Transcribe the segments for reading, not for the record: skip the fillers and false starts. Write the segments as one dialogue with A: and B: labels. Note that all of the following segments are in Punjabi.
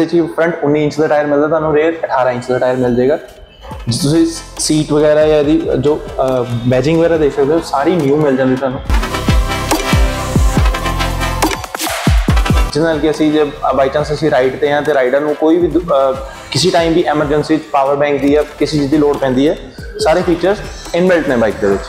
A: फ्रंट 19 इंच का टायर मिलता, तुहानूं रेयर 18 इंच का टायर मिल जाएगा। तुसीं सीट वगैरह या इहदी जो बैजिंग वगैरह देख सकते हो, सारी न्यू मिल जाती तुहानूं, जिस नाल कि असीं जे बाई चांस असीं राइड ते हैं तो राइडर नूं कोई भी किसी टाइम भी एमरजेंसी पावर बैंक की या किसी चीज़ की लोड़ पैंदी है, सारे फीचर्स इनबिल्ट ने बाइक दे विच।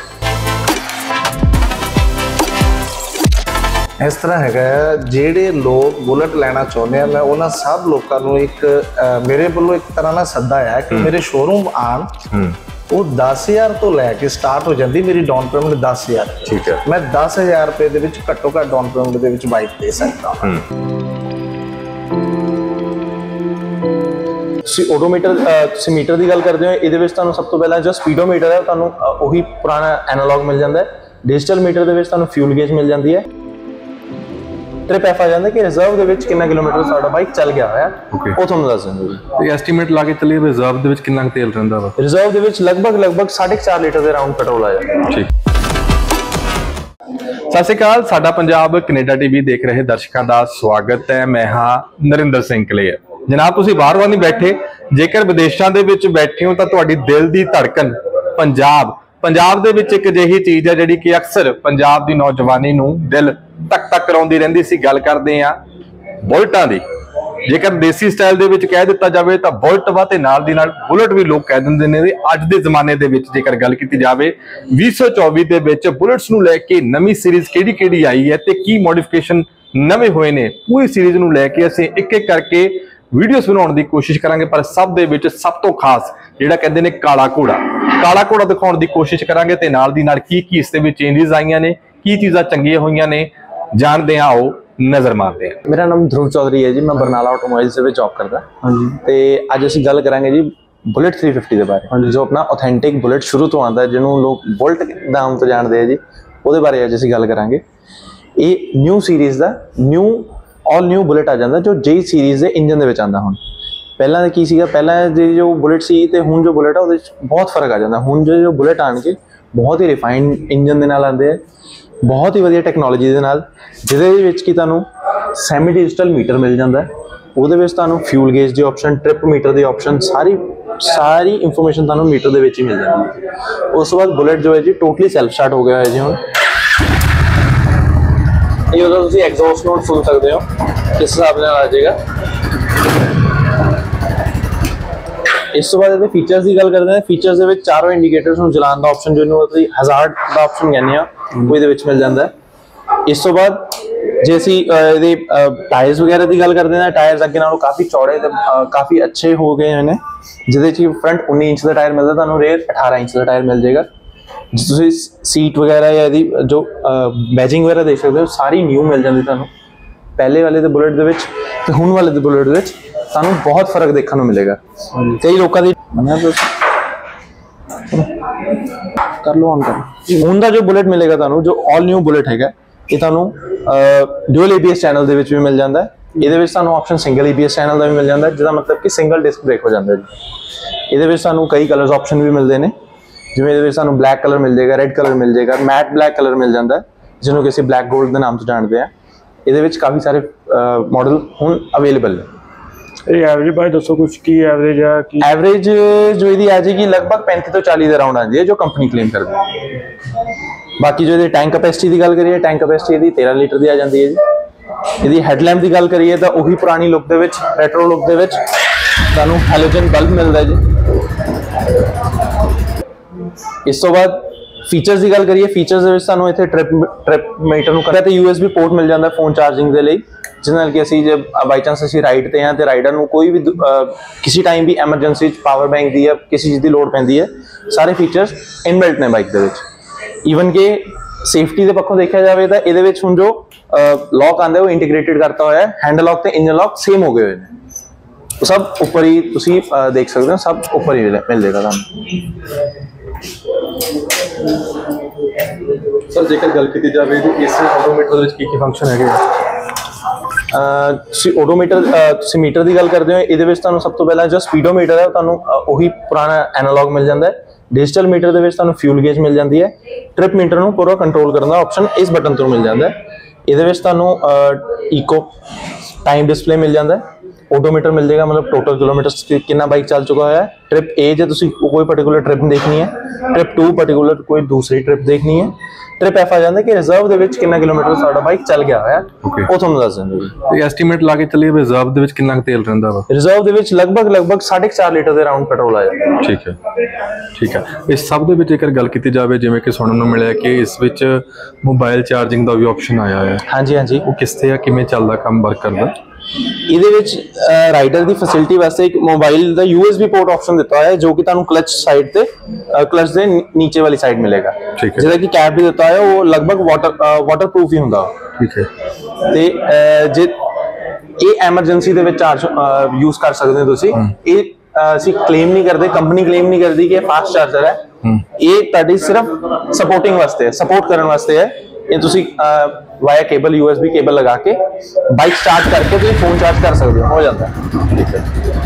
B: इस तरह है ਜਿਹੜੇ लोग बुलेट लेना चाहते हैं, मैं उन्होंने सब लोगों को एक मेरे वालों एक तरह ना सदा है कि मेरे शोरूम आन वो 10,000 तो लैके स्टार्ट हो जाती मेरी डाउन पेमेंट 10,000।
A: ठीक है,
B: मैं 10,000 रुपए ਦੇ ਵਿੱਚ ਘੱਟੋ ਘੱਟ डाउन पेमेंट ਦੇ ਵਿੱਚ ਬਾਈਕ ਦੇ ਸਕਦਾ ਹਾਂ।
A: ਤੁਸੀਂ ਓਡੋਮੀਟਰ ਤੁਸੀਂ ਮੀਟਰ ਦੀ ਗੱਲ ਕਰਦੇ ਹੋ, ਇਹਦੇ ਵਿੱਚ ਤੁਹਾਨੂੰ ਸਭ ਤੋਂ ਪਹਿਲਾਂ ਜੋ ਸਪੀਡੋਮੀਟਰ ਹੈ ਤੁਹਾਨੂੰ ਉਹੀ ਪੁਰਾਣਾ ਐਨਾਲੌਗ ਮਿਲ ਜਾਂਦਾ ਹੈ। ਡਿਜੀਟਲ ਮੀਟਰ ਦੇ ਵਿੱਚ ਤੁਹਾਨੂੰ ਫਿਊਲ ਗੇਜ ਮਿਲ ਜਾਂਦੀ ਹੈ। ट्रिप एफ आ जाता है कि रिजर्व ਦੇ ਵਿੱਚ ਕਿੰਨਾ ਕਿਲੋਮੀਟਰ ਸਾਡਾ ਬਾਈਕ ਚੱਲ ਗਿਆ ਹੋਇਆ, ਉਹ ਤੁਹਾਨੂੰ ਦੱਸ ਦਿੰਦੇ
C: ਤੇ ਐਸਟੀਮੇਟ ਲਾ ਕੇ ਚੱਲੀਏ ਰਿਜ਼ਰਵ ਦੇ ਵਿੱਚ ਕਿੰਨਾ ਤੇਲ ਰਹਿੰਦਾ ਵਾ।
A: ਰਿਜ਼ਰਵ ਦੇ ਵਿੱਚ ਲਗਭਗ 4.5 ਲੀਟਰ ਦੇ ਰਾਉਂਡ ਪੈਟਰੋਲ ਆ ਜਾਂਦਾ।
C: ਠੀਕ, ਸਤਿ ਸ਼੍ਰੀ ਅਕਾਲ। ਸਾਡਾ ਪੰਜਾਬ ਕੈਨੇਡਾ ਟੀਵੀ ਦੇਖ ਰਹੇ ਦਰਸ਼ਕਾਂ ਦਾ ਸਵਾਗਤ ਹੈ। ਮੈਂ ਹਾਂ ਨਰਿੰਦਰ ਸਿੰਘ ਕਲੇਰ। ਜਨਾਬ ਤੁਸੀਂ ਬਾਹਰੋਂ ਨਹੀਂ ਬੈਠੇ, ਜੇਕਰ ਵਿਦੇਸ਼ਾਂ ਦੇ ਵਿੱਚ ਬੈਠੇ ਹੋ ਤਾਂ ਤੁਹਾਡੀ ਦਿਲ ਦੀ ਧੜਕਨ ਪੰਜਾਬ ਦੇ ਵਿੱਚ ਇੱਕ ਅਜਿਹੀ ਚੀਜ਼ ਹੈ ਜਿਹੜੀ ਕਿ ਅਕਸਰ ਪੰਜਾਬ ਦੀ ਨੌਜਵਾਨੀ ਨੂੰ ਦਿਲ ਤੱਕ ਤੱਕ ਕਰਾਉਂਦੀ ਰਹਿੰਦੀ ਸੀ। ਗੱਲ ਕਰਦੇ ਆ ਬੁਲਟਾਂ ਦੀ। ਜੇਕਰ ਦੇਸੀ ਸਟਾਈਲ ਦੇ ਵਿੱਚ ਕਹਿ ਦਿੱਤਾ ਜਾਵੇ ਤਾਂ ਬੁਲਟ ਵਾ ਤੇ ਨਾਲ ਦੀ ਨਾਲ ਬੁਲਟ ਵੀ ਲੋਕ ਕਹਿ ਦਿੰਦੇ ਨੇ। ਅੱਜ ਦੇ ਜ਼ਮਾਨੇ ਦੇ ਵਿੱਚ ਜੇਕਰ ਗੱਲ ਕੀਤੀ ਜਾਵੇ 2024 ਦੇ ਵਿੱਚ ਬੁਲਟਸ ਨੂੰ ਲੈ ਕੇ ਨਵੀਂ ਸੀਰੀਜ਼ ਕਿਹੜੀ ਆਈ ਹੈ ਤੇ ਕੀ ਮੋਡੀਫਿਕੇਸ਼ਨ ਨਵੇਂ ਹੋਏ ਨੇ, ਪੂਰੀ ਸੀਰੀਜ਼ ਨੂੰ ਲੈ ਕੇ ਅਸੀਂ ਇੱਕ ਇੱਕ ਕਰਕੇ ਵੀਡੀਓਜ਼ ਬਣਾਉਣ ਦੀ ਕੋਸ਼ਿਸ਼ ਕਰਾਂਗੇ। ਪਰ ਸਭ ਦੇ ਵਿੱਚ ਸਭ ਤੋਂ ਖਾਸ ਜਿਹੜਾ ਕਹਿੰਦੇ ਨੇ ਕਾਲਾ ਘੋੜਾ ਦਿਖਾਉਣ ਦੀ ਕੋਸ਼ਿਸ਼ ਕਰਾਂਗੇ ਤੇ ਨਾਲ ਦੀ ਨਾਲ ਕੀ ਇਸ ਦੇ ਵਿੱਚ ਚੇਂਜਸ ਆਈਆਂ ਨੇ, ਕੀ ਚੀਜ਼ਾਂ ਚੰਗੀਆਂ ਹੋਈਆਂ ਨੇ, ਜਾਣਦੇ ਹਾਂ, ਆਓ ਨਜ਼ਰ ਮਾਰਦੇ ਹਾਂ।
A: ਮੇਰਾ ਨਾਮ ਧਰੁਵ ਚੌਧਰੀ ਹੈ ਜੀ, ਮੈਂ ਬਰਨਾਲਾ ਆਟੋਮੋਬਾਈਲਸ ਦੇ ਵਿੱਚ ਜੌਬ ਕਰਦਾ। ਹਾਂਜੀ, ਤੇ ਅੱਜ ਅਸੀਂ ਗੱਲ ਕਰਾਂਗੇ ਜੀ ਬੁਲਟ 350 ਦੇ ਬਾਰੇ, ਜੋ ਆਪਣਾ ਆਥੈਂਟਿਕ ਬੁਲਟ ਸ਼ੁਰੂ ਤੋਂ ਆਉਂਦਾ, ਜਿਹਨੂੰ ਲੋਕ ਬੁਲਟ ਦੇ ਨਾਮ ਤੋਂ ਜਾਣਦੇ ਆ ਜੀ, ਉਹਦੇ ਬਾਰੇ ਅੱਜ ਅਸੀਂ ਗੱਲ ਕਰਾਂਗੇ। ਇਹ ਨਿਊ ਸੀਰੀਜ਼ ਦਾ ਆਲ ਨਿਊ ਬੁਲਟ ਆ ਜਾਂਦਾ, ਜੋ ਜੇ ਸੀਰੀਜ਼ ਦੇ ਇੰਜਨ ਦੇ ਵਿੱਚ ਆਉਂਦਾ। ਹੁਣ ਪਹਿਲਾਂ ਦਾ ਕੀ ਸੀਗਾ, ਪਹਿਲਾਂ ਦੀ ਜੋ ਬੁਲਟ ਸੀ ਤੇ ਹੁਣ ਜੋ ਬੁਲਟ ਆ ਉਹਦੇ ਵਿੱਚ ਬਹੁਤ ਫਰਕ ਆ ਜਾਂਦਾ। ਹੁਣ ਜੋ ਬੁਲਟ ਆਣਗੇ ਬਹੁਤ ਹੀ ਰਿਫਾਈਨਡ ਇੰਜਨ ਦੇ ਨਾਲ ਆਉਂਦੇ ਆ, ਬਹੁਤ ਹੀ ਵਧੀਆ ਟੈਕਨੋਲੋਜੀ ਦੇ ਨਾਲ, ਜਿਹਦੇ ਵਿੱਚ ਕਿ ਤੁਹਾਨੂੰ ਸੈਮੀ ਡਿਜੀਟਲ ਮੀਟਰ ਮਿਲ ਜਾਂਦਾ। ਉਹਦੇ ਵਿੱਚ ਤੁਹਾਨੂੰ ਫਿਊਲ ਗੇਜ ਦੀ ਆਪਸ਼ਨ, ਟ੍ਰਿਪ ਮੀਟਰ ਦੀ ਆਪਸ਼ਨ, ਸਾਰੀ ਇਨਫੋਰਮੇਸ਼ਨ ਤੁਹਾਨੂੰ ਮੀਟਰ ਦੇ ਵਿੱਚ ਹੀ ਮਿਲ ਜਾਂਦੀ ਹੈ। ਉਸ ਤੋਂ ਬਾਅਦ ਬੁਲਟ ਜੋ ਹੈ ਜੀ ਟੋਟਲੀ ਸੈਲਫ ਸਟਾਰਟ ਹੋ ਗਿਆ ਹੈ ਜੀ। ਹੁਣ ਇਹ ਉਹਦਾ ਤੁਸੀਂ ਐਗਜ਼ੌਸਟ ਨੋਟ ਸੁਣ ਸਕਦੇ ਹੋ ਕਿਸ ਹਿਸਾਬ ਨਾਲ ਆ ਜਾਏਗਾ। ਇਸ ਤੋਂ ਬਾਅਦ ਇਹਦੇ ਫੀਚਰਸ ਦੀ ਗੱਲ ਕਰਦੇ ਹਾਂ। ਫੀਚਰਸ ਦੇ ਵਿੱਚ ਚਾਰੋਂ ਇੰਡੀਕੇਟਰਸ ਨੂੰ ਜਲਾਉਣ ਦਾ ਆਪਸ਼ਨ, ਜਿਹਨੂੰ ਅਸੀਂ ਹਜ਼ਾਰਡ ਦਾ ਆਪਸ਼ਨ ਕਹਿੰਦੇ ਆ, ਉਹ ਇਹਦੇ ਵਿੱਚ ਮਿਲ ਜਾਂਦਾ। ਇਸ ਤੋਂ ਬਾਅਦ ਜੇ ਅਸੀਂ ਇਹਦੇ ਟਾਇਰਸ ਵਗੈਰਾ ਦੀ ਗੱਲ ਕਰਦੇ ਹਾਂ, ਟਾਇਰਸ ਅੱਗੇ ਨਾਲੋਂ ਕਾਫੀ ਚੌੜੇ ਤੇ ਕਾਫੀ ਅੱਛੇ ਹੋ ਗਏ ਨੇ, ਜਿਹਦੇ 'ਚ ਫਰੰਟ 19 ਇੰਚ ਦਾ ਟਾਇਰ ਮਿਲਦਾ, ਤੁਹਾਨੂੰ ਰੇਅਰ 18 ਇੰਚ ਦਾ ਟਾਇਰ ਮਿਲ ਜਾਏਗਾ। ਜੇ ਤੁਸੀਂ ਸੀਟ ਵਗੈਰਾ ਜਾਂ ਇਹਦੀ ਜੋ ਬੈजिंग ਵਗੈਰਾ ਦੇਖ ਸਕਦੇ ਹੋ, ਸਾਰੀ ਨਿਊ ਮਿਲ ਜਾਂਦੀ ਤੁਹਾਨੂੰ। ਪਹਿਲੇ ਵਾਲੇ ਦੇ ਬੁਲਟ ਦੇ ਵਿੱਚ ਤੇ ਹੁਣ ਵਾਲੇ ਦੇ ਬੁਲਟ ਦੇ ਵਿੱਚ ਤੁਹਾਨੂੰ ਬਹੁਤ ਫਰਕ ਦੇਖਣ ਨੂੰ ਮਿਲੇਗਾ। ਕਈ ਲੋਕਾਂ ਦੀ ਕਰ ਲਓ, ਹੁਣ ਦਾ ਜੋ ਬੁਲਟ ਮਿਲੇਗਾ ਤੁਹਾਨੂੰ, ਜੋ ਆਲ ਨਿਊ ਬੁਲਟ ਹੈਗਾ, ਇਹ ਤੁਹਾਨੂੰ ਡਿਊਅਲ ABS ਚੈਨਲ ਦੇ ਵਿੱਚ ਵੀ ਮਿਲ ਜਾਂਦਾ। ਇਹਦੇ ਵਿੱਚ ਤੁਹਾਨੂੰ ਆਪਸ਼ਨ ਸਿੰਗਲ ABS ਚੈਨਲ ਦਾ ਵੀ ਮਿਲ ਜਾਂਦਾ, ਜਿਹਦਾ ਮਤਲਬ ਕਿ ਸਿੰਗਲ ਡਿਸਕ ਬ੍ਰੇਕ ਹੋ ਜਾਂਦਾ ਜੀ। ਇਹਦੇ ਵਿੱਚ ਤੁਹਾਨੂੰ ਕਈ ਕਲਰਸ ਆਪਸ਼ਨ ਵੀ ਮਿਲਦੇ ਨੇ, ਜਿਵੇਂ ਇਹਦੇ ਵਿੱਚ ਸਾਨੂੰ ਬਲੈਕ ਕਲਰ ਮਿਲ ਜਾਏਗਾ, ਰੈੱਡ ਕਲਰ ਮਿਲ ਜਾਏਗਾ, ਮੈਟ ਬਲੈਕ ਕਲਰ ਮਿਲ ਜਾਂਦਾ, ਜਿਹਨੂੰ ਕਿ ਅਸੀਂ ਬਲੈਕ ਗੋਲਡ ਦੇ ਨਾਮ ਤੋਂ ਜਾਣਦੇ ਹਾਂ। ਇਹਦੇ ਵਿੱਚ ਕਾਫੀ ਸਾਰੇ ਮਾਡਲ ਹੁਣ ਅਵੇਲੇਬਲ ਨੇ।
D: ਇਹ ਐਵਰੇਜ ਬਾਰੇ ਦੱਸੋ ਕੁਝ, ਕੀ ਐਵਰੇਜ ਹੈ? ਕੀ
A: ਐਵਰੇਜ ਜੋ ਇਹਦੀ ਆ ਜਾਏਗੀ ਲਗਭਗ 35 ਤੋਂ 40 ਦੇ ਰਾਉਂਡ ਆਉਂਦੀ ਹੈ, ਜੋ ਕੰਪਨੀ ਕਲੇਮ ਕਰਦੀ ਹੈ। ਬਾਕੀ ਜੋ ਇਹਦੀ ਟੈਂਕ ਕੈਪੈਸਿਟੀ ਦੀ ਗੱਲ ਕਰੀਏ, ਟੈਂਕ ਕੈਪੈਸਿਟੀ ਇਹਦੀ 13 ਲੀਟਰ ਦੀ ਆ ਜਾਂਦੀ ਹੈ ਜੀ। ਇਹਦੀ ਹੈਡਲੈਂਪ ਦੀ ਗੱਲ ਕਰੀਏ ਤਾਂ ਉਹੀ ਪੁਰਾਣੀ ਲੁੱਕ ਦੇ ਵਿੱਚ, ਰੈਟਰੋ ਲੁੱਕ ਦੇ ਵਿੱਚ ਤੁਹਾਨੂੰ ਹੈਲੋਜਨ ਬਲਬ ਮਿਲਦਾ ਜੀ। ਇਸ ਤੋਂ ਬਾਅਦ ਫੀਚਰਸ ਦੀ ਗੱਲ ਕਰੀਏ, ਫੀਚਰਸ ਦੇ ਵਿੱਚ ਤੁਹਾਨੂੰ ਇੱਥੇ ਟ੍ਰਿਪ ਮੀਟਰ ਨੂੰ ਕਰਿਆ ਤੇ USB ਪੋਰਟ ਮਿਲ ਜਾਂਦਾ ਫੋਨ ਚਾਰਜਿੰਗ ਦੇ ਲਈ, ਜਿਸ ਨਾਲ ਕਿ ਅਸੀਂ ਜੇ ਬਾਈ ਚਾਂਸ ਅਸੀਂ ਰਾਈਡ ਤੇ ਹਾਂ ਤੇ ਰਾਈਡਰ ਨੂੰ ਕੋਈ ਵੀ ਕਿਸੇ ਟਾਈਮ ਵੀ ਐਮਰਜੈਂਸੀ ਪਾਵਰ ਬੈਂਕ ਦੀ ਜਾਂ ਕਿਸੇ ਚੀਜ਼ ਦੀ ਲੋੜ ਪੈਂਦੀ ਹੈ, ਸਾਰੇ ਫੀਚਰਸ ਇਨਬਿਲਟ ਨੇ ਬਾਈਕ ਦੇ ਵਿੱਚ। ਈਵਨ ਕਿ ਸੇਫਟੀ ਦੇ ਪੱਖੋਂ ਦੇਖਿਆ ਜਾਵੇ ਤਾਂ ਇਹਦੇ ਵਿੱਚ ਹੁਣ ਜੋ ਲੌਕ ਆਉਂਦਾ ਉਹ ਇੰਟੀਗ੍ਰੇਟਿਡ ਕਰਤਾ ਹੋਇਆ, ਹੈਂਡਲ ਲੌਕ ਤੇ ਇੰਜਨ ਲੌਕ ਸੇਮ ਹੋ ਗਏ ਹੋਏ ਨੇ। ਸਭ ਉੱਪਰ ਹੀ ਤੁਸੀਂ ਦੇਖ ਸਕਦੇ ਹੋ, ਸਭ ਉੱਪਰ ਹੀ ਮਿਲ ਜਾਏਗਾ ਤੁਹਾਨੂੰ।
C: ਸਰ ਜੇਕਰ ਗੱਲ ਕੀਤੀ ਜਾਵੇ ਇਸ ਆਟੋਮੀਟਰ ਵਿੱਚ ਕੀ ਫੰਕਸ਼ਨ ਹੈਗੇ?
A: ਤੁਸੀਂ ਓਡੋਮੀਟਰ ਤੁਸੀਂ ਮੀਟਰ ਦੀ ਗੱਲ ਕਰਦੇ ਹੋ, ਇਹਦੇ ਵਿੱਚ ਤੁਹਾਨੂੰ ਸਭ ਤੋਂ ਪਹਿਲਾਂ ਜੋ ਸਪੀਡੋਮੀਟਰ ਹੈ ਤੁਹਾਨੂੰ ਉਹੀ ਪੁਰਾਣਾ ਐਨਾਲੌਗ ਮਿਲ ਜਾਂਦਾ ਹੈ। डिजिटल मीटर ਦੇ ਵਿੱਚ ਤੁਹਾਨੂੰ ਫਿਊਲ ਗੇਜ ਮਿਲ ਜਾਂਦੀ ਹੈ। ट्रिप मीटर ਨੂੰ ਪੂਰਾ ਕੰਟਰੋਲ ਕਰਨ ਦਾ ਆਪਸ਼ਨ ਇਸ ਬਟਨ ਤੋਂ ਮਿਲ ਜਾਂਦਾ ਹੈ। ਇਹਦੇ ਵਿੱਚ ਤੁਹਾਨੂੰ ਇਕੋ टाइम डिस्प्ले मिल जाता है। ओडोमीटर मिल जाएगा, मतलब टोटल किलोमीटर कितना बाइक चल चुका है। ट्रिप ए जो तुसी कोई पर्टिकुलर ट्रिप देखनी है, ट्रिप 2 पर्टिकुलर कोई दूसरी ट्रिप देखनी है, ट्रिप एफ आ जाता है कि रिजर्व ਦੇ ਵਿੱਚ ਕਿੰਨਾ ਕਿਲੋਮੀਟਰ ਸਾਡਾ ਬਾਈਕ ਚੱਲ ਗਿਆ ਹੋਇਆ, ਉਹ ਤੁਹਾਨੂੰ ਦੱਸ ਦਿੰਦੇ ਜੀ।
C: ਤੇ ਐਸਟੀਮੇਟ ਲਾ ਕੇ ਚੱਲੀਏ ਰਿਜ਼ਰਵ ਦੇ ਵਿੱਚ ਕਿੰਨਾ ਤੇਲ ਰਹਿੰਦਾ ਵਾ?
A: ਰਿਜ਼ਰਵ ਦੇ ਵਿੱਚ ਲਗਭਗ 4.5 ਲੀਟਰ ਦੇ ਰਾਉਂਡ ਪੈਟਰੋਲ ਆ ਜਾਂਦਾ।
C: ਠੀਕ ਹੈ, ਠੀਕ ਹੈ। ਇਸ ਸਭ ਦੇ ਵਿੱਚ ਜੇਕਰ ਗੱਲ ਕੀਤੀ ਜਾਵੇ, ਜਿਵੇਂ ਕਿ ਸੁਣਨ ਨੂੰ ਮਿਲਿਆ ਕਿ ਇਸ ਵਿੱਚ ਮੋਬਾਈਲ ਚਾਰਜਿੰਗ ਦਾ ਵੀ ਆਪਸ਼ਨ ਆਇਆ ਹੈ।
A: ਹਾਂਜੀ ਹਾਂਜੀ,
C: ਉਹ ਕਿਸ ਤੇ ਆ, ਕਿਵੇਂ ਚੱਲਦਾ, ਕੰਮ ਵਰਕ ਕਰਦਾ?
A: ਇਹਦੇ ਵਿੱਚ ਰਾਈਡਰ ਦੀ ਫੈਸਿਲਿਟੀ ਵਾਸਤੇ ਇੱਕ ਮੋਬਾਈਲ ਦਾ USB ਪੋਰਟ ਆਪਸ਼ਨ ਦਿੱਤਾ ਹੋਇਆ ਹੈ, ਜੋ ਕਿ ਤੁਹਾਨੂੰ ਕਲਚ ਸਾਈਡ ਤੇ ਕਲਚ ਦੇ ਨੀਚੇ ਵਾਲੀ ਸਾਈਡ ਮਿਲੇਗਾ। ਜਿਹਦਾ ਕਿ ਕੈਪ ਵੀ ਦਿੱਤਾ ਹੋਇਆ, ਉਹ ਲਗਭਗ ਵਾਟਰਪ੍ਰੂਫ ਹੀ ਹੁੰਦਾ।
C: ਠੀਕ ਹੈ।
A: ਤੇ ਜੇ ਇਹ ਐਮਰਜੈਂਸੀ ਦੇ ਵਿੱਚ ਚਾਰਜ ਯੂਜ਼ ਕਰ ਸਕਦੇ ਹੋ ਤੁਸੀਂ। ਇਹ ਅਸੀਂ ਕਲੇਮ ਨਹੀਂ ਕਰਦੇ, ਕੰਪਨੀ ਕਲੇਮ ਨਹੀਂ ਕਰਦੀ ਕਿ ਇਹ ਫਾਸਟ ਚਾਰਜਰ ਹੈ। ਇਹ ਤੁਹਾਡੀ ਸਿਰਫ ਸਪੋਰਟਿੰਗ ਵਾਸਤੇ ਹੈ, ਸਪੋਰਟ ਕਰਨ ਵਾਸਤੇ ਹੈ। ਇਹ ਤੁਸੀਂ ਵਾਇਆ ਕੇਬਲ USB ਕੇਬਲ ਲਗਾ ਕੇ ਬਾਈਕ ਸਟਾਰਟ ਕਰਕੇ ਤੁਸੀਂ ਫੋਨ ਚਾਰਜ ਕਰ ਸਕਦੇ ਹੋ ਜਾਂਦਾ।
C: ਠੀਕ ਹੈ।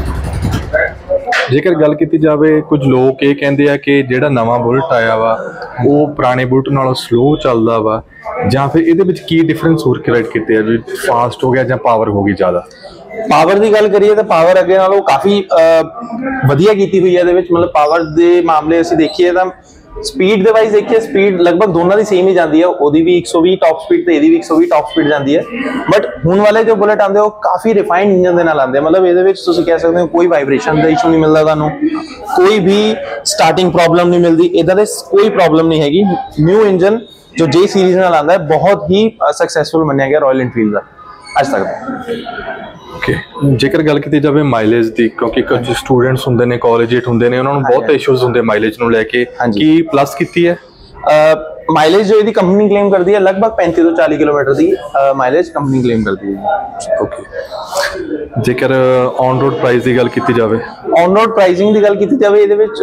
C: ਜੇਕਰ ਗੱਲ ਕੀਤੀ ਜਾਵੇ, ਕੁਝ ਲੋਕ ਇਹ ਕਹਿੰਦੇ ਆ ਕਿ ਜਿਹੜਾ ਨਵਾਂ ਬੁਲਟ ਆਇਆ ਵਾ ਉਹ ਪੁਰਾਣੇ ਬੁਲਟ ਨਾਲੋਂ ਸਲੋ ਚੱਲਦਾ ਵਾ, ਜਾਂ ਫਿਰ ਇਹਦੇ ਵਿੱਚ ਕੀ ਡਿਫਰੈਂਸ ਹੋਰ ਕ੍ਰੀਏਟ ਕੀਤੇ ਆ, ਵੀ ਫਾਸਟ ਹੋ ਗਿਆ ਜਾਂ ਪਾਵਰ ਹੋ ਗਈ ਜ਼ਿਆਦਾ?
A: ਪਾਵਰ ਦੀ ਗੱਲ ਕਰੀਏ ਤਾਂ ਪਾਵਰ ਅੱਗੇ ਨਾਲੋਂ ਕਾਫੀ ਵਧੀਆ ਕੀਤੀ ਹੋਈ ਹੈ। ਇਹਦੇ ਵਿੱਚ ਮਤਲਬ ਪਾਵਰ ਦੇ ਮਾਮਲੇ ਅਸੀਂ ਦੇਖੀਏ ਤਾਂ ਸਪੀਡ ਦੇ ਵਾਈਜ਼ ਦੇਖੀਏ, ਸਪੀਡ ਲਗਭਗ ਦੋਨਾਂ ਦੀ ਸੇਮ ਹੀ ਜਾਂਦੀ ਹੈ। ਉਹਦੀ ਵੀ 120 ਟਾਪ ਸਪੀਡ ਤੇ ਇਹਦੀ ਵੀ 120 ਟਾਪ ਸਪੀਡ ਜਾਂਦੀ ਹੈ। ਬਟ ਹੁਣ ਵਾਲੇ ਜੋ ਬੁਲਟ ਆਉਂਦੇ ਉਹ ਕਾਫੀ ਰਿਫਾਈਨਡ ਇੰਜਨ ਦੇ ਨਾਲ ਆਉਂਦੇ, ਮਤਲਬ ਇਹਦੇ ਵਿੱਚ ਤੁਸੀਂ ਕਹਿ ਸਕਦੇ ਹੋ ਕੋਈ ਵਾਈਬ੍ਰੇਸ਼ਨ ਦਾ ਇਸ਼ੂ ਨਹੀਂ ਮਿਲਦਾ ਤੁਹਾਨੂੰ, ਕੋਈ ਵੀ ਸਟਾਰਟਿੰਗ ਪ੍ਰੋਬਲਮ ਨਹੀਂ ਮਿਲਦੀ, ਇਦਾਂ ਦੇ ਕੋਈ ਪ੍ਰੋਬਲਮ ਨਹੀਂ ਹੈਗੀ। ਨਿਊ ਇੰਜਨ ਜੋ J ਸੀਰੀਜ਼ ਨਾਲ ਆਉਂਦਾ ਹੈ ਬਹੁਤ ਹੀ ਸਕਸੈਸਫੁਲ ਮੰਨਿਆ ਗਿਆ ਰਾਇਲ ਐਨਫੀਲਡ ਦਾ ਅੱਜ ਤੱਕ।
C: ਓਕੇ, ਜੇਕਰ ਗੱਲ ਕੀਤੀ ਜਾਵੇ ਮਾਈਲੇਜ ਦੀ, ਕਿਉਂਕਿ ਕੁਝ ਸਟੂਡੈਂਟਸ ਹੁੰਦੇ ਨੇ, ਕਾਲਜ ਹੁੰਦੇ ਨੇ, ਉਹਨਾਂ ਨੂੰ ਬਹੁਤ ਇਸ਼ੂਜ਼ ਹੁੰਦੇ ਮਾਈਲੇਜ ਨੂੰ ਲੈ ਕੇ, ਕੀ ਪਲੱਸ ਕੀਤੀ ਹੈ?
A: ਮਾਈਲੇਜ ਜੋ ਇਹਦੀ ਕੰਪਨੀ ਕਲੇਮ ਕਰਦੀ ਹੈ ਲਗਭਗ 35 ਤੋਂ 40 ਕਿਲੋਮੀਟਰ ਦੀ ਮਾਈਲੇਜ ਕੰਪਨੀ ਕਲੇਮ ਕਰਦੀ ਹੈ।
C: ਓਕੇ, ਜੇਕਰ ਔਨ ਰੋਡ ਪ੍ਰਾਈਸ ਦੀ ਗੱਲ ਕੀਤੀ ਜਾਵੇ,
A: ਔਨ ਰੋਡ ਪ੍ਰਾਈਸਿੰਗ ਦੀ ਗੱਲ ਕੀਤੀ ਜਾਵੇ, ਇਹਦੇ ਵਿੱਚ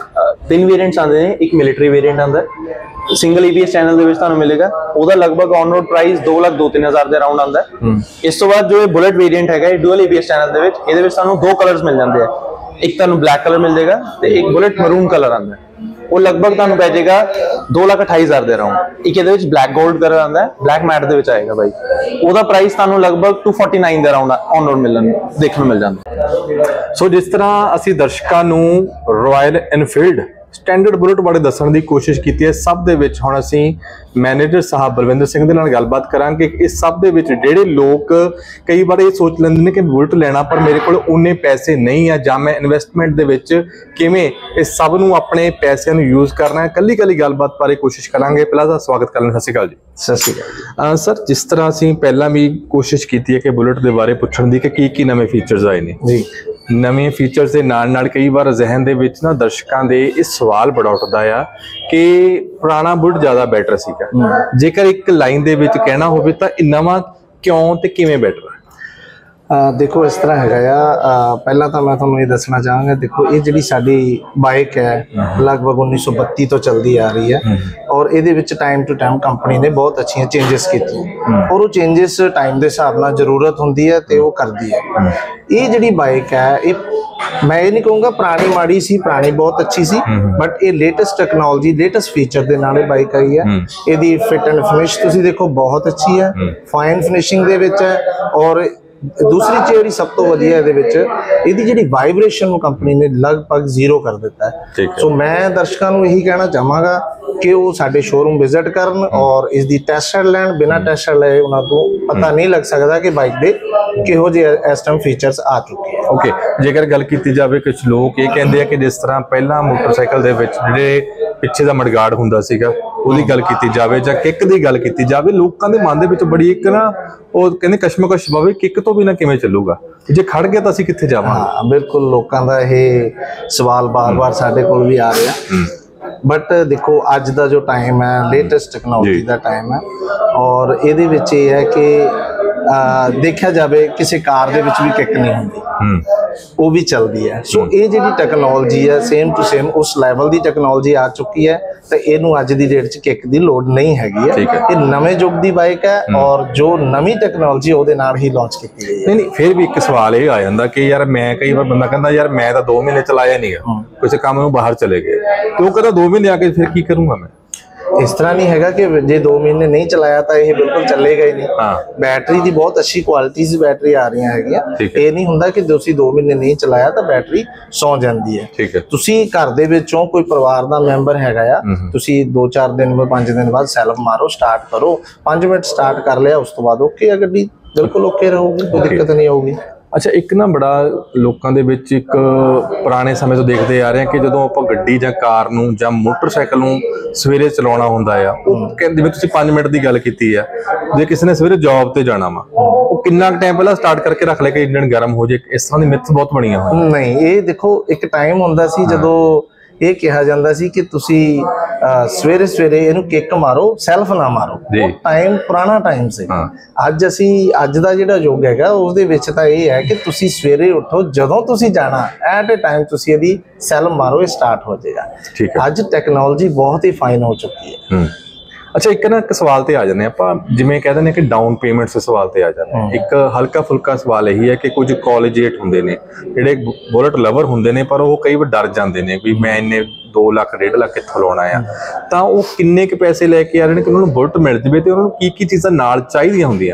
A: 3 ਵੇਰੀਐਂਟਸ ਆਉਂਦੇ ਨੇ। ਇੱਕ ਮਿਲਟਰੀ ਵੇਰੀਐਂਟ ਆਉਂਦਾ, ਸਿੰਗਲ EBS ਚੈਨਲ ਦੇ ਵਿੱਚ ਤੁਹਾਨੂੰ ਮਿਲੇਗਾ, ਉਹਦਾ ਲਗਭਗ ਔਨ ਰੋਡ ਪ੍ਰਾਈਸ 2,02,000 ਹਜ਼ਾਰ ਦੇ ਅਰਾਊਂਡ ਆਉਂਦਾ। ਇਸ ਤੋਂ ਬਾਅਦ ਜੋ ਇਹ ਬੁਲਟ ਵੇਰੀਐਂਟ ਹੈਗਾ, ਇਹ ਡੂਅਲ EBS ਚੈਨਲ ਦੇ ਵਿੱਚ, ਇਹਦੇ ਵਿੱਚ ਤੁਹਾਨੂੰ 2 ਕਲਰਸ ਮਿਲ ਜਾਂਦੇ ਆ। ਇੱਕ ਤੁਹਾਨੂੰ ਬਲੈਕ ਕਲਰ ਮਿਲ ਜਾਏਗਾ ਤੇ ਇੱਕ ਬੁਲਟ ਮਰੂਨ ਕਲਰ ਆਉਂਦਾ, ਉਹ ਲਗਭਗ ਤੁਹਾਨੂੰ ਪੈ ਜਾਏਗਾ 2,28,000 ਦੇ ਅਰਾਊਂਡ। ਇੱਕ ਇਹਦੇ ਵਿੱਚ ਬਲੈਕ 골ਡ ਕਲਰ ਆਉਂਦਾ ਹੈ, ਬਲੈਕ ਮੈਟ ਦੇ ਵਿੱਚ ਆਏਗਾ ਬਾਈ, ਉਹਦਾ ਪ੍ਰਾਈਸ ਤੁਹਾਨੂੰ ਲਗਭਗ 249 ਦੇ ਅਰਾਊਂਡ ਔਨ ਰੋਡ ਦੇਖਣ ਨੂੰ ਮਿਲ ਜਾਂਦਾ।
C: ਸੋ ਜਿਸ ਤਰ੍ਹਾਂ ਅਸੀਂ ਦਰਸ਼ਕਾਂ ਨੂੰ ਰਾਇਲ ਐਨਫੀਲਡ ਸਟੈਂਡਰਡ ਬੁਲਟ ਬਾਰੇ ਦੱਸਣ ਦੀ ਕੋਸ਼ਿਸ਼ ਕੀਤੀ ਹੈ, ਸਭ ਦੇ ਵਿੱਚ ਹੁਣ ਅਸੀਂ ਮੈਨੇਜਰ ਸਾਹਿਬ ਬਲਵਿੰਦਰ ਸਿੰਘ ਦੇ ਨਾਲ ਗੱਲਬਾਤ ਕਰਾਂਗੇ। ਇਸ ਸਭ ਦੇ ਵਿੱਚ ਜਿਹੜੇ ਲੋਕ ਕਈ ਵਾਰ ਇਹ ਸੋਚ ਲੈਂਦੇ ਨੇ ਕਿ ਬੁਲਟ ਲੈਣਾ ਪਰ ਮੇਰੇ ਕੋਲ ਉਨੇ ਪੈਸੇ ਨਹੀਂ ਆ, ਜਾਂ ਮੈਂ ਇਨਵੈਸਟਮੈਂਟ ਦੇ ਵਿੱਚ ਕਿਵੇਂ ਇਸ ਸਭ ਨੂੰ ਆਪਣੇ ਪੈਸਿਆਂ ਨੂੰ ਯੂਜ਼ ਕਰਨਾ ਹੈ, ਕੱਲੀ ਗੱਲਬਾਤ ਬਾਰੇ ਕੋਸ਼ਿਸ਼ ਕਰਾਂਗੇ। ਪਹਿਲਾਂ ਤਾਂ ਸਵਾਗਤ ਕਰਨ, ਸਤਿ ਸ਼੍ਰੀ ਅਕਾਲ ਜੀ।
A: ਸਤਿ ਸ਼੍ਰੀ ਅਕਾਲ
C: ਸਰ, ਜਿਸ ਤਰ੍ਹਾਂ ਅਸੀਂ ਪਹਿਲਾਂ ਵੀ ਕੋਸ਼ਿਸ਼ ਕੀਤੀ ਹੈ ਕਿ ਬੁਲਟ ਦੇ ਬਾਰੇ ਪੁੱਛਣ ਦੀ ਕਿ ਕੀ ਨਵੇਂ ਫੀਚਰਸ ਆਏ ਨੇ ਜੀ, ਨਵੇਂ ਫੀਚਰਸ ਦੇ ਨਾਲ ਕਈ ਵਾਰ ਜ਼ਿਹਨ ਦੇ ਵਿੱਚ ਨਾ ਦਰਸ਼ਕਾਂ ਦੇ ਇਹ ਸਵਾਲ ਬੜਾ ਉੱਠਦਾ ਆ ਕਿ ਪੁਰਾਣਾ ਬੁਲਟ ਜ਼ਿਆਦਾ ਬੈਟਰ ਸੀਗਾ। ਜੇਕਰ ਇੱਕ ਲਾਈਨ ਦੇ ਵਿੱਚ ਕਹਿਣਾ ਹੋਵੇ ਤਾਂ ਇਹ ਨਵਾਂ ਕਿਉਂ ਤੇ ਕਿਵੇਂ ਬੈਟਰ ਹੈ?
B: ਦੇਖੋ ਇਸ ਤਰ੍ਹਾਂ ਹੈਗਾ ਆ, ਪਹਿਲਾਂ ਤਾਂ ਮੈਂ ਤੁਹਾਨੂੰ ਇਹ ਦੱਸਣਾ ਚਾਹਾਂਗਾ, ਦੇਖੋ ਇਹ ਜਿਹੜੀ ਸਾਡੀ ਬਾਈਕ ਹੈ ਲਗਭਗ 1932 ਤੋਂ ਚੱਲਦੀ ਆ ਰਹੀ ਹੈ, ਔਰ ਇਹਦੇ ਵਿੱਚ ਟਾਈਮ ਟੂ ਟਾਈਮ ਕੰਪਨੀ ਨੇ ਬਹੁਤ ਅੱਛੀਆਂ ਚੇਂਜਸ ਕੀਤੀਆਂ, ਔਰ ਉਹ ਚੇਂਜਸ ਟਾਈਮ ਦੇ ਹਿਸਾਬ ਨਾਲ ਜ਼ਰੂਰਤ ਹੁੰਦੀ ਹੈ ਤੇ ਉਹ ਕਰਦੀ ਹੈ। ਇਹ ਜਿਹੜੀ ਬਾਈਕ ਹੈ, ਇਹ ਮੈਂ ਇਹ ਨਹੀਂ ਕਹੂੰਗਾ ਪੁਰਾਣੀ ਮਾੜੀ ਸੀ, ਪੁਰਾਣੀ ਬਹੁਤ ਅੱਛੀ ਸੀ, ਬਟ ਇਹ ਲੇਟੈਸਟ ਟੈਕਨੋਲੋਜੀ, ਲੇਟੈਸਟ ਫੀਚਰ ਦੇ ਨਾਲ ਇਹ ਬਾਈਕ ਆਈ ਹੈ। ਇਹਦੀ ਫਿਟ ਐਂਡ ਫਿਨਿਸ਼ ਤੁਸੀਂ ਦੇਖੋ ਬਹੁਤ ਅੱਛੀ ਹੈ, ਫਾਈਨ ਫਿਨਿਸ਼ਿੰਗ ਦੇ ਵਿੱਚ ਹੈ। ਔਰ ਦੂਸਰੀ ਚੀਜ਼ ਜਿਹੜੀ ਸਭ ਤੋਂ ਵਧੀਆ ਇਹਦੇ ਵਿੱਚ, ਇਹਦੀ ਜਿਹੜੀ ਵਾਈਬ੍ਰੇਸ਼ਨ ਨੂੰ ਕੰਪਨੀ ਨੇ ਲਗਭਗ 0 ਕਰ ਦਿੱਤਾ ਹੈ। ਸੋ ਮੈਂ ਦਰਸ਼ਕਾਂ ਨੂੰ ਇਹੀ ਕਹਿਣਾ ਚਾਹਾਂਗਾ ਕਿ ਉਹ ਸਾਡੇ ਸ਼ੋਰੂਮ ਵਿਜ਼ਿਟ ਕਰਨ ਔਰ ਇਸ ਦੀ ਟੈਸਟ ਲੈਣ। ਬਿਨਾਂ ਟੈਸਟ ਲਏ ਉਹਨਾਂ ਤੋਂ ਪਤਾ ਨਹੀਂ ਲੱਗ ਸਕਦਾ ਕਿ ਬਾਈਕ ਦੇ ਕਿਹੋ ਜਿਹੇ ਇਸ ਟਾਈਮ ਫੀਚਰਸ ਆ ਚੁੱਕੇ ਹੈ।
C: ਓਕੇ, ਜੇਕਰ ਗੱਲ ਕੀਤੀ ਜਾਵੇ, ਕੁਝ ਲੋਕ ਇਹ ਕਹਿੰਦੇ ਆ ਕਿ ਜਿਸ ਤਰ੍ਹਾਂ ਪਹਿਲਾਂ ਮੋਟਰਸਾਈਕਲ ਦੇ ਵਿੱਚ ਜਿਹੜੇ ਪਿੱਛੇ ਦਾ ਮਡਗਾਰਡ ਹੁੰਦਾ ਸੀਗਾ, ਉਹਦੀ ਗੱਲ ਕੀਤੀ ਜਾਵੇ ਜਾਂ ਕਿੱਕ ਦੀ ਗੱਲ ਕੀਤੀ ਜਾਵੇ, ਲੋਕਾਂ ਦੇ ਮਨ ਦੇ ਵਿੱਚ ਬੜੀ ਇੱਕ ਨਾ ਉਹ ਕਹਿੰਦੇ ਕਸ਼ਮਕਸ਼ ਪਵੇ, ਕਿੱਕ ਤੋਂ ਬਿਨਾਂ ਕਿਵੇਂ ਚੱਲੂਗਾ, ਜੇ ਖੜ ਗਿਆ ਤਾਂ ਅਸੀਂ ਕਿੱਥੇ ਜਾਵਾਂਗੇ?
B: ਹਾਂ, ਬਿਲਕੁਲ ਲੋਕਾਂ ਦਾ ਇਹ ਸਵਾਲ ਬਾਰ-ਬਾਰ ਸਾਡੇ ਕੋਲ ਵੀ ਆ ਰਿਹਾ। ਬਟ ਦੇਖੋ ਅੱਜ ਦਾ ਜੋ ਟਾਈਮ ਹੈ, ਲੇਟੈਸਟ ਟੈਕਨੋਲੋਜੀ ਦਾ ਟਾਈਮ ਹੈ, ਔਰ ਇਹਦੇ ਵਿੱਚ ਇਹ ਹੈ ਕਿ ਦੇਖਿਆ ਜਾਵੇ ਕਿਸੇ ਕਾਰ ਦੇ ਵਿੱਚ ਵੀ ਕਿੱਕ ਨਹੀਂ ਹੁੰਦੀ, ਉਹ ਵੀ ਚੱਲਦੀ ਹੈ। ਸੋ ਇਹ ਜਿਹੜੀ ਟੈਕਨੋਲੋਜੀ ਹੈ ਸੇਮ ਟੂ ਸੇਮ ਉਸ ਲੈਵਲ ਦੀ ਟੈਕਨੋਲੋਜੀ ਆ ਚੁੱਕੀ ਹੈ, ਤੇ ਇਹਨੂੰ ਅੱਜ ਦੀ ਡੇਟ 'ਚ ਕਿੱਕ ਦੀ ਲੋੜ ਨਹੀਂ ਹੈਗੀ ਹੈ। ਇਹ ਨਵੇਂ ਯੁੱਗ ਦੀ ਬਾਈਕ ਹੈ, ਔਰ ਜੋ ਨਵੀਂ ਟੈਕਨੋਲੋਜੀ ਉਹਦੇ ਨਾਲ ਹੀ ਲਾਂਚ ਕੀਤੀ ਗਈ ਹੈ।
C: ਨਹੀਂ, ਫਿਰ ਵੀ ਇੱਕ ਸਵਾਲ ਇਹ ਆ ਜਾਂਦਾ ਕਿ ਯਾਰ ਮੈਂ ਕਈ ਵਾਰ ਬੰਦਾ ਕਹਿੰਦਾ ਯਾਰ ਮੈਂ ਤਾਂ 2 ਮਹੀਨੇ ਚਲਾਇਆ ਨਹੀਂਗਾ, ਕਿਸੇ ਕੰਮ ਨੂੰ ਬਾਹਰ ਚਲੇ ਗਏ, ਤੇ ਉਹ ਕਹਿੰਦਾ 2 ਮਹੀਨੇ ਆ ਕੇ ਫਿਰ ਕੀ ਕਰੂੰਗਾ ਮੈਂ?
B: ਇਸ ਤਰ੍ਹਾਂ ਨਹੀਂ ਹੈਗਾ ਕਿ ਜੇ 2 ਮਹੀਨੇ ਨਹੀਂ ਚਲਾਇਆ ਤਾਂ ਇਹ ਬਿਲਕੁਲ ਚੱਲੇਗਾ ਹੀ ਨਹੀਂ। ਬੈਟਰੀ ਦੀ ਬਹੁਤ ਅੱਛੀ ਕੁਆਲਿਟੀ ਦੀ ਬੈਟਰੀ ਆ ਰਹੀਆਂ ਹੈਗੀਆਂ। ਇਹ ਨਹੀਂ ਹੁੰਦਾ ਕਿ ਤੁਸੀਂ 2 ਮਹੀਨੇ ਨਹੀਂ ਚਲਾਇਆ ਤਾਂ ਬੈਟਰੀ ਸੌ ਜਾਂਦੀ ਹੈ। ਤੁਸੀਂ ਘਰ ਦੇ ਵਿੱਚੋਂ ਕੋਈ ਪਰਿਵਾਰ ਦਾ ਮੈਂਬਰ ਹੈਗਾ ਆ, ਤੁਸੀਂ 2-4 ਦਿਨ ਬਾਅਦ 5 ਦਿਨ ਬਾਅਦ ਸੈਲਫ ਮਾਰੋ, ਸਟਾਰਟ ਕਰੋ, 5 ਮਿੰਟ ਸਟਾਰਟ ਕਰ ਲਿਆ, ਉਸ ਤੋਂ ਬਾਅਦ ਓਕੇ ਆ ਗੱਡੀ, ਬਿਲਕੁਲ ਓਕੇ ਰਹੂਗੀ, ਕੋਈ ਦਿੱਕਤ ਨਹੀਂ ਆਊਗੀ।
C: ਅੱਛਾ, ਇੱਕ ਨਾ ਬੜਾ ਲੋਕਾਂ ਦੇ ਵਿੱਚ ਇੱਕ ਪੁਰਾਣੇ ਸਮੇਂ ਤੋਂ ਦੇਖਦੇ ਆ ਰਹੇ ਆ ਕਿ ਜਦੋਂ ਆਪਾਂ ਗੱਡੀ ਜਾਂ ਕਾਰ ਨੂੰ ਜਾਂ ਮੋਟਰਸਾਈਕਲ ਨੂੰ ਸਵੇਰੇ ਚਲਾਉਣਾ ਹੁੰਦਾ ਆ, ਉਹ ਕਹਿੰਦੇ ਜਿਵੇਂ ਤੁਸੀਂ 5 ਮਿੰਟ ਦੀ ਗੱਲ ਕੀਤੀ ਆ, ਜੇ ਕਿਸੇ ਨੇ ਸਵੇਰੇ ਜੌਬ ਤੇ ਜਾਣਾ ਵਾ, ਉਹ ਕਿੰਨਾ ਟਾਈਮ ਪਹਿਲਾਂ ਸਟਾਰਟ ਕਰਕੇ ਰੱਖ ਲੈ ਕਿ ਇੰਜਣ ਗਰਮ ਹੋ ਜੇ? ਇਸ ਤਰ੍ਹਾਂ ਦੀ ਮਿੱਥ ਬਹੁਤ ਬਣੀਆਂ ਹੋਈਆਂ।
B: ਨਹੀਂ, ਇਹ ਦੇਖੋ ਇੱਕ ਟਾਈਮ ਹੁੰਦਾ ਸੀ ਜਦੋਂ ਇਹ ਕਿਹਾ ਜਾਂਦਾ ਸੀ ਕਿ ਤੁਸੀਂ ਸਵੇਰੇ ਸਵੇਰੇ ਇਹਨੂੰ ਕਿੱਕ ਮਾਰੋ, ਸੈਲਫ ਨਾ ਮਾਰੋ। ਉਹ ਟਾਈਮ ਪੁਰਾਣਾ ਟਾਈਮ ਸੀ। ਅੱਜ ਦਾ ਜਿਹੜਾ ਯੁੱਗ ਹੈਗਾ ਉਸਦੇ ਵਿੱਚ ਤਾਂ ਇਹ ਹੈ ਕਿ ਤੁਸੀਂ ਸਵੇਰੇ ਉੱਠੋ, ਜਦੋਂ ਤੁਸੀਂ ਜਾਣਾ ਐਟ ਏ ਟਾਈਮ ਤੁਸੀਂ ਇਹਦੀ ਸੈਲਫ ਮਾਰੋ, ਇਹ ਸਟਾਰਟ ਹੋ ਜਾਏਗਾ। ਅੱਜ ਟੈਕਨੋਲੋਜੀ ਬਹੁਤ ਹੀ ਫਾਈਨ ਹੋ ਚੁੱਕੀ ਹੈ।
C: ਅੱਛਾ, ਇੱਕ ਸਵਾਲ ਤੇ ਆ ਜਾਂਦੇ ਆਪਾਂ, ਜਿਵੇਂ ਕਹਿੰਦੇ ਨੇ ਕਿ ਡਾਊਨ ਪੇਮੈਂਟਸ ਦੇ ਸਵਾਲ ਤੇ ਆ ਜਾਂਦੇ। ਇੱਕ ਹਲਕਾ ਫੁਲਕਾ ਸਵਾਲ ਇਹੀ ਹੈ ਕਿ ਕੁਝ ਕਾਲਜੇਟ ਹੁੰਦੇ ਨੇ ਜਿਹੜੇ ਬੁਲਟ ਲਵਰ ਹੁੰਦੇ ਨੇ, ਪਰ ਉਹ ਕਈ ਵਾਰ ਡਰ ਜਾਂਦੇ ਨੇ ਵੀ ਮੈਂ ਇੰਨੇ 2 ਲੱਖ 1.5 ਲੱਖ ਕਿੱਥੋਂ ਲਾਉਣਾ ਆ, ਤਾਂ ਉਹ ਕਿੰਨੇ ਕੁ ਪੈਸੇ ਲੈ ਕੇ ਆ ਰਹੇ ਨੇ ਕਿ ਉਹਨਾਂ ਨੂੰ ਬੁਲਟ ਮਿਲ ਜਵੇ ਤੇ ਉਹਨਾਂ ਨੂੰ ਕੀ ਚੀਜ਼ਾਂ ਨਾਲ ਚਾਹੀਦੀਆਂ ਹੁੰਦੀਆਂ?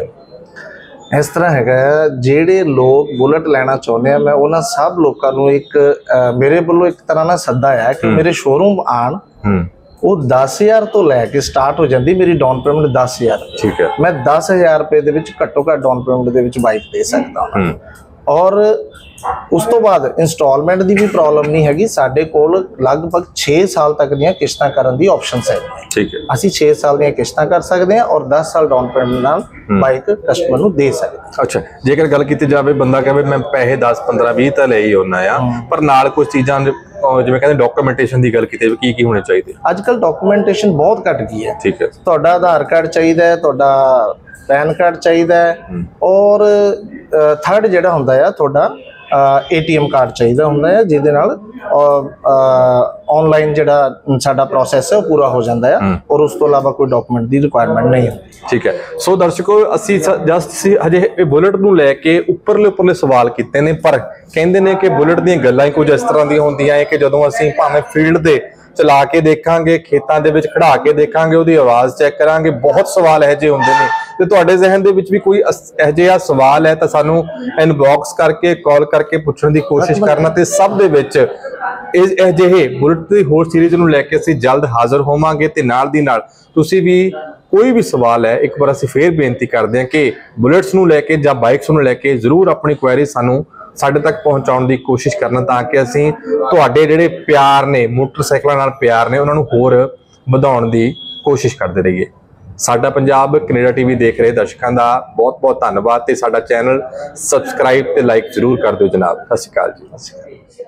B: ਇਸ ਤਰ੍ਹਾਂ ਹੈਗਾ, ਜਿਹੜੇ ਲੋਕ ਬੁਲਟ ਲੈਣਾ ਚਾਹੁੰਦੇ ਆ, ਮੈਂ ਉਹਨਾਂ ਸਭ ਲੋਕਾਂ ਨੂੰ ਇੱਕ ਮੇਰੇ ਵੱਲੋਂ ਇੱਕ ਤਰ੍ਹਾਂ ਨਾਲ ਸੱਦਾ ਹੈ ਕਿ ਮੇਰੇ ਸ਼ੋਰੂਮ ਆਣ। ਉਹ 10,000 ਤੋਂ ਲੈ ਕੇ ਸਟਾਰਟ ਹੋ ਜਾਂਦੀ ਮੇਰੀ ਡਾਊਨ ਪੇਮੈਂਟ 10,000।
C: ਠੀਕ ਹੈ,
B: ਮੈਂ 10,000 ਰੁਪਏ ਦੇ ਵਿੱਚ ਘੱਟੋ ਘੱਟ ਡਾਊਨ ਪੇਮੈਂਟ ਦੇ ਵਿੱਚ ਬਾਈਕ ਦੇ ਸਕਦਾ ਹਾਂ। ਔਰ ਉਸ ਤੋਂ ਬਾਅਦ ਇੰਸਟਾਲਮੈਂਟ ਦੀ ਵੀ ਪ੍ਰੋਬਲਮ ਨਹੀਂ ਹੈਗੀ। ਸਾਡੇ ਕੋਲ ਲਗਭਗ 6 ਸਾਲ ਤੱਕ ਦੀਆਂ ਕਿਸ਼ਤਾਂ ਕਰਨ ਦੀ ਆਪਸ਼ਨਸ ਹੈ।
C: ਠੀਕ ਹੈ,
B: ਅਸੀਂ 6 ਸਾਲ ਦੀਆਂ ਕਿਸ਼ਤਾਂ ਕਰ ਸਕਦੇ ਹਾਂ ਔਰ 10 ਸਾਲ ਡਾਊਨ ਪੇਮੈਂਟ ਨਾਲ ਬਾਈਕ ਕਸਟਮਰ ਨੂੰ ਦੇ ਸਕਦੇ ਹਾਂ।
C: ਅੱਛਾ, ਜੇਕਰ ਗੱਲ ਕੀਤੀ ਜਾਵੇ, ਬੰਦਾ ਕਹੇ ਮੈਂ ਪੈਸੇ 10 15 20 ਤਾਂ ਲੈ ਹੀ ਆਉਣਾ ਆ, ਪਰ ਨਾਲ ਕੁਝ ਚੀਜ਼ਾਂ ਜਿਵੇਂ ਕਹਿੰਦੇ ਡਾਕੂਮੈਂਟੇਸ਼ਨ ਦੀ ਗੱਲ ਕੀਤੀ, ਕੀ ਹੋਣੇ ਚਾਹੀਦੇ?
B: ਅੱਜ ਕੱਲ ਡਾਕੂਮੈਂਟੇਸ਼ਨ ਬਹੁਤ ਘੱਟ ਗਈ ਹੈ।
C: ਠੀਕ ਹੈ,
B: ਤੁਹਾਡਾ ਆਧਾਰ ਕਾਰਡ ਚਾਹੀਦਾ ਹੈ, ਤੁਹਾਡਾ ਪੈਨ ਕਾਰਡ ਚਾਹੀਦਾ ਹੈ, ਔਰ ਥਰਡ ਜਿਹੜਾ ਹੁੰਦਾ ਆ ਤੁਹਾਡਾ ATM ਕਾਰਡ ਚਾਹੀਦਾ ਹੁੰਦਾ ਹੈ, ਜਿਹਦੇ ਨਾਲ ਆਨਲਾਈਨ ਜਿਹੜਾ ਸਾਡਾ ਪ੍ਰੋਸੈਸ ਹੈ ਉਹ ਪੂਰਾ ਹੋ ਜਾਂਦਾ ਹੈ ਔਰ ਉਸ ਤੋਂ ਇਲਾਵਾ ਕੋਈ ਡਾਕੂਮੈਂਟ ਦੀ ਰਿਕੁਆਇਰਮੈਂਟ ਨਹੀਂ ਹੁੰਦੀ।
C: ਠੀਕ ਹੈ, ਸੋ ਦਰਸ਼ਕੋ, ਅਸੀਂ ਜਸਟ ਹਜੇ ਇਹ ਬੁਲਟ ਨੂੰ ਲੈ ਕੇ ਉੱਪਰਲੇ ਸਵਾਲ ਕੀਤੇ ਨੇ, ਪਰ ਕਹਿੰਦੇ ਨੇ ਕਿ ਬੁਲਟ ਦੀਆਂ ਗੱਲਾਂ ਹੀ ਕੁਝ ਇਸ ਤਰ੍ਹਾਂ ਦੀਆਂ ਹੁੰਦੀਆਂ ਹੈ ਕਿ ਜਦੋਂ ਅਸੀਂ ਭਾਵੇਂ ਫੀਲਡ ਦੇ ਚਲਾ ਕੇ ਦੇਖਾਂਗੇ, ਖੇਤਾਂ ਦੇ ਵਿੱਚ ਖੜਾ ਕੇ ਦੇਖਾਂਗੇ, ਉਹਦੀ ਆਵਾਜ਼ ਚੈੱਕ ਕਰਾਂਗੇ, ਬਹੁਤ ਸਵਾਲ ਇਹੋ ਜਿਹੇ ਹੁੰਦੇ ਨੇ। ਤੇ ਤੁਹਾਡੇ ਜ਼ਿਹਨ ਦੇ ਵਿੱਚ ਵੀ ਕੋਈ ਇਹੋ ਜਿਹਾ ਸਵਾਲ ਹੈ ਤਾਂ ਸਾਨੂੰ ਇਨਬਾਕਸ ਕਰਕੇ, ਕਾਲ ਕਰਕੇ ਪੁੱਛਣ ਦੀ ਕੋਸ਼ਿਸ਼ ਕਰਨਾ। ਤੇ ਸਭ ਦੇ ਵਿੱਚ ਇਹ ਜਿਹੇ ਬੁਲਟ ਦੀ ਹੋਰ ਸੀਰੀਜ਼ ਨੂੰ ਲੈ ਕੇ ਅਸੀਂ ਜਲਦ ਹਾਜ਼ਰ ਹੋਵਾਂਗੇ। ਤੇ ਨਾਲ ਦੀ ਨਾਲ ਤੁਸੀਂ ਵੀ ਕੋਈ ਵੀ ਸਵਾਲ ਹੈ, ਇੱਕ ਵਾਰ ਅਸੀਂ ਫੇਰ ਬੇਨਤੀ ਕਰਦੇ ਹਾਂ ਕਿ ਬੁਲਟਸ ਨੂੰ ਲੈ ਕੇ ਜਾਂ ਬਾਈਕਸ ਨੂੰ ਲੈ ਕੇ ਜ਼ਰੂਰ ਆਪਣੀ ਕੁਐਰੀ ਸਾਡੇ ਤੱਕ ਪਹੁੰਚਾਉਣ ਦੀ ਕੋਸ਼ਿਸ਼ ਕਰਨਾ, ਤਾਂ ਕਿ ਅਸੀਂ ਤੁਹਾਡੇ ਜਿਹੜੇ ਪਿਆਰ ਨੇ, ਮੋਟਰਸਾਈਕਲਾਂ ਨਾਲ ਪਿਆਰ ਨੇ, ਉਹਨਾਂ ਨੂੰ ਹੋਰ ਵਧਾਉਣ ਦੀ ਕੋਸ਼ਿਸ਼ ਕਰਦੇ ਰਹੀਏ। ਸਾਡਾ ਪੰਜਾਬ ਕੈਨੇਡਾ TV ਦੇਖ ਰਹੇ ਦਰਸ਼ਕਾਂ ਦਾ ਬਹੁਤ ਬਹੁਤ ਧੰਨਵਾਦ, ਤੇ ਸਾਡਾ ਚੈਨਲ ਸਬਸਕ੍ਰਾਈਬ ਤੇ ਲਾਈਕ ਜ਼ਰੂਰ ਕਰ ਦਿਓ ਜਨਾਬ। ਸਤਿ ਸ਼੍ਰੀ ਅਕਾਲ ਜੀ।